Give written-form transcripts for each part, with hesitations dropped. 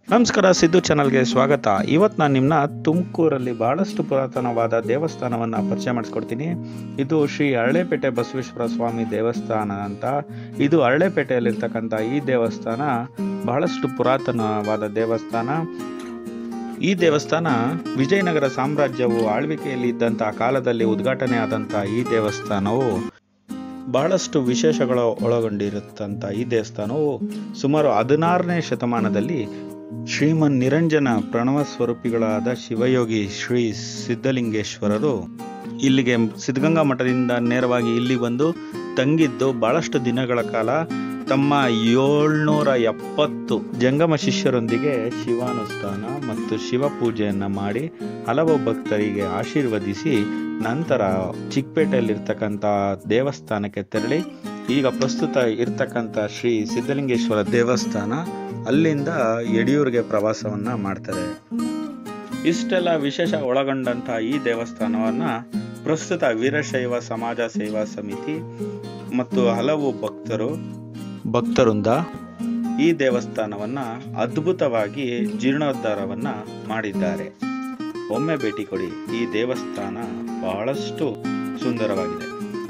ನಮಸ್ಕಾರ, ಸಿದ್ದು ಚಾನಲ್ಗೆ ಸ್ವಾಗತ. ಇವತ್ತು ನಾನು ನಿಮ್ಮನ್ನ ತುಮಕೂರಲ್ಲಿ ಬಹಳಷ್ಟು ಪುರಾತನವಾದ ದೇವಸ್ಥಾನವನ್ನು ಪರಿಚಯ ಮಾಡಿಸ್ಕೊಡ್ತೀನಿ. ಇದು ಶ್ರೀ ಅರಳೇಪೇಟೆ ಬಸವೇಶ್ವರ ಸ್ವಾಮಿ ದೇವಸ್ಥಾನ ಅಂತ. ಇದು ಅರಳೇಪೇಟೆಯಲ್ಲಿರ್ತಕ್ಕಂಥ ಈ ದೇವಸ್ಥಾನ ಬಹಳಷ್ಟು ಪುರಾತನವಾದ ದೇವಸ್ಥಾನ. ಈ ದೇವಸ್ಥಾನ ವಿಜಯನಗರ ಸಾಮ್ರಾಜ್ಯವು ಆಳ್ವಿಕೆಯಲ್ಲಿ ಇದ್ದಂಥ ಕಾಲದಲ್ಲಿ ಉದ್ಘಾಟನೆ ಆದಂಥ ಈ ದೇವಸ್ಥಾನವು ಬಹಳಷ್ಟು ವಿಶೇಷಗಳು ಒಳಗೊಂಡಿರುತ್ತಂಥ ಈ ದೇವಸ್ಥಾನವು ಸುಮಾರು 16ನೇ ಶತಮಾನದಲ್ಲಿ ಶ್ರೀಮನ್ ನಿರಂಜನ ಪ್ರಣವ ಸ್ವರೂಪಿಗಳಾದ ಶಿವಯೋಗಿ ಶ್ರೀ ಸಿದ್ಧಲಿಂಗೇಶ್ವರರು ಇಲ್ಲಿಗೆ ಸಿದ್ಧಗಂಗಾ ಮಠದಿಂದ ನೇರವಾಗಿ ಇಲ್ಲಿ ಬಂದು ತಂಗಿದ್ದು ಬಹಳಷ್ಟು ದಿನಗಳ ಕಾಲ ತಮ್ಮ 770 ಜಂಗಮ ಶಿಷ್ಯರೊಂದಿಗೆ ಶಿವಾನುಷ್ಠಾನ ಮತ್ತು ಶಿವ ಪೂಜೆಯನ್ನು ಮಾಡಿ ಹಲವು ಭಕ್ತರಿಗೆ ಆಶೀರ್ವದಿಸಿ ನಂತರ ಚಿಕ್ಕಪೇಟೆಯಲ್ಲಿರ್ತಕ್ಕಂಥ ದೇವಸ್ಥಾನಕ್ಕೆ ತೆರಳಿ ಈಗ ಪ್ರಸ್ತುತ ಇರ್ತಕ್ಕಂಥ ಶ್ರೀ ಸಿದ್ಧಲಿಂಗೇಶ್ವರ ದೇವಸ್ಥಾನ ಅಲ್ಲಿಂದ ಯಡಿಯೂರಿಗೆ ಪ್ರವಾಸವನ್ನು ಮಾಡ್ತಾರೆ. ಇಷ್ಟೆಲ್ಲ ವಿಶೇಷ ಒಳಗೊಂಡಂಥ ಈ ದೇವಸ್ಥಾನವನ್ನು ಪ್ರಸ್ತುತ ವೀರಶೈವ ಸಮಾಜ ಸೇವಾ ಸಮಿತಿ ಮತ್ತು ಹಲವು ಭಕ್ತರಿಂದ ಈ ದೇವಸ್ಥಾನವನ್ನು ಅದ್ಭುತವಾಗಿ ಜೀರ್ಣೋದ್ಧಾರವನ್ನು ಮಾಡಿದ್ದಾರೆ. ಒಮ್ಮೆ ಭೇಟಿ ಕೊಡಿ. ಈ ದೇವಸ್ಥಾನ ಬಹಳಷ್ಟು ಸುಂದರವಾಗಿದೆ.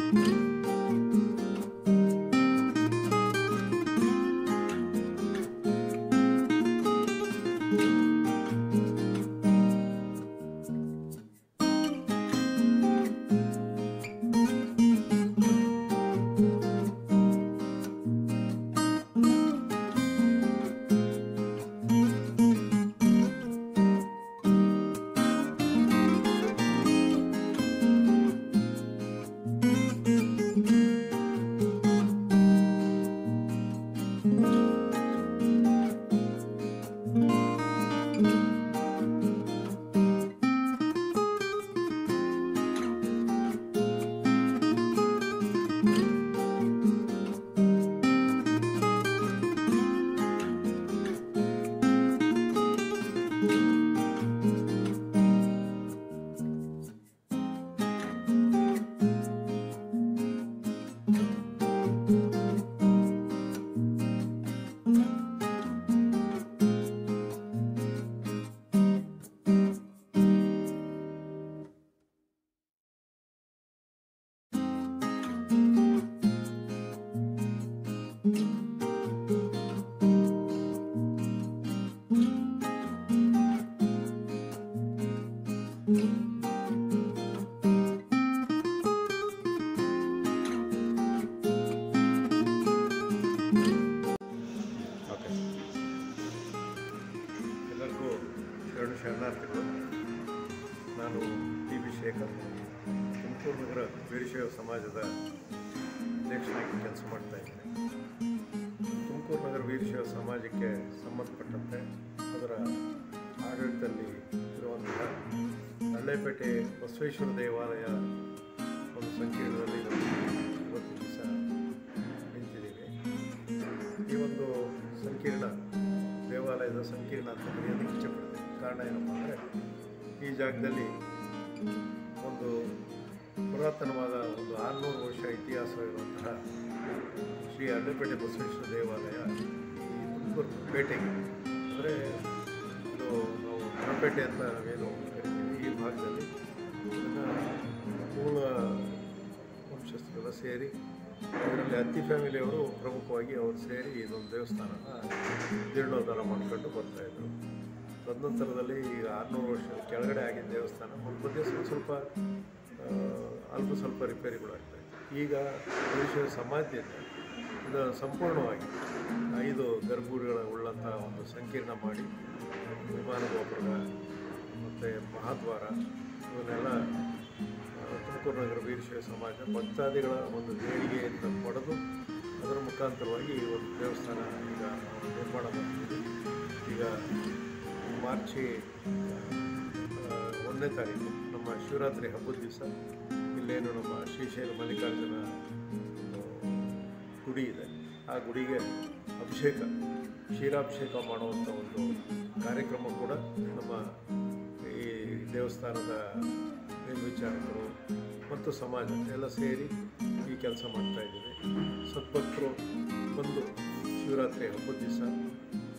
ಎಲ್ಲರಿಗೂ ಶರಣಾರ್ಥಿಗಳು. ನಾನು ಟಿ.ಬಿ. ಶೇಖರ್, ತುಮಕೂರು ನಗರ ವೀರಶೈವ ಸಮಾಜದ ಅಧ್ಯಕ್ಷನಾಗಿ ಕೆಲಸ ಮಾಡ್ತಾಯಿದ್ದೇನೆ. ತುಮಕೂರು ನಗರ ವೀರಶೈವ ಸಮಾಜಕ್ಕೆ ಸಂಬಂಧಪಟ್ಟಂತೆ ಅದರ ಆಡಳಿತದಲ್ಲಿ ಇರುವಂತಹ ಅರಳೇಪೇಟೆ ಬಸವೇಶ್ವರ ದೇವಾಲಯ ಒಂದು ಸಂಕೀರ್ಣದಲ್ಲಿ ಇವತ್ತು ದಿವಸ ನಿಂತಿದ್ದೀವಿ. ಈ ಒಂದು ಸಂಕೀರ್ಣ ದೇವಾಲಯದ ಸಂಕೀರ್ಣ ಅಂತ ಕರೆಯೋದಕ್ಕೆ ಇಷ್ಟಪಡ್ತೀನಿ. ಕಾರಣ ಏನಪ್ಪ ಅಂದರೆ, ಈ ಜಾಗದಲ್ಲಿ ಒಂದು ಪುರಾತನವಾದ ಒಂದು 600 ವರ್ಷ ಇತಿಹಾಸವಿರುವಂತಹ ಶ್ರೀ ಅರಳೇಪೇಟೆ ಬಸವೇಶ್ವರ ದೇವಾಲಯ ಈ ತುಮಕೂರು ಪೇಟೆಗೆ, ಅಂದರೆ ಇದು ನಾವು ಹೊರಪೇಟೆ ಅಂತ ನಾವೇನು ಕರಿತೀವಿ, ಈ ಭಾಗದಲ್ಲಿ ಇದನ್ನು ಮೂಲ ವಂಶಸ್ಥರೆಲ್ಲ ಸೇರಿ ಅದರಲ್ಲಿ ಅತ್ತಿ ಫ್ಯಾಮಿಲಿಯವರು ಪ್ರಮುಖವಾಗಿ ಅವರು ಸೇರಿ ಇದೊಂದು ದೇವಸ್ಥಾನನ ಜೀರ್ಣೋದ್ಧಾರ ಮಾಡ್ಕೊಂಡು ಬರ್ತಾಯಿದ್ರು. ತದನಂತರದಲ್ಲಿ ಈಗ 600 ವರ್ಷದ ಕೆಳಗಡೆ ಆಗಿದ್ದ ದೇವಸ್ಥಾನ ಮಧ್ಯೆ ಸ್ವಲ್ಪ ಸ್ವಲ್ಪ ರಿಪೇರಿಗಳಾಗ್ತಾಯಿತ್ತು. ಈಗ ವೀರಶೈವ ಸಮಾಜದಿಂದ ಇದು ಸಂಪೂರ್ಣವಾಗಿ 5 ಗರ್ಭಗುಡಿಗಳ ಉಳ್ಳಂಥ ಒಂದು ಸಂಕೀರ್ಣ ಮಾಡಿ ವಿಮಾನ ಗೋಪುರ ಮತ್ತು ಮಹಾದ್ವಾರ ಇವನ್ನೆಲ್ಲ ತುಮಕೂರು ನಗರ ವೀರಶೈವ ಸಮಾಜ ಭಕ್ತಾದಿಗಳ ಒಂದು ದೇಣಿಗೆಯಿಂದ ಪಡೆದು ಅದರ ಮುಖಾಂತರವಾಗಿ ಈ ಒಂದು ದೇವಸ್ಥಾನ ಈಗ ನಿರ್ಮಾಣ ಮಾಡ್ತೀವಿ. ಈಗ ಮಾರ್ಚ್ 1ನೇ ತಾರೀಕು ನಮ್ಮ ಶಿವರಾತ್ರಿ ಹಬ್ಬದ ದಿವಸ ಇಲ್ಲೇನು ನಮ್ಮ ಶ್ರೀಶೈಲ ಮಲ್ಲಿಕಾರ್ಜುನ ಗುಡಿ ಇದೆ, ಆ ಗುಡಿಗೆ ಕ್ಷೀರಾಭಿಷೇಕ ಮಾಡುವಂಥ ಒಂದು ಕಾರ್ಯಕ್ರಮ ಕೂಡ ನಮ್ಮ ಈ ದೇವಸ್ಥಾನದ ಮೇಲ್ವಿಚಾರಕರು ಮತ್ತು ಸಮಾಜ ಎಲ್ಲ ಸೇರಿ ಈ ಕೆಲಸ ಮಾಡ್ತಾಯಿದ್ದೀವಿ. ಸದ್ಭಕ್ತರು ಬಂದು ಶಿವರಾತ್ರಿ ಹಬ್ಬದ ದಿವಸ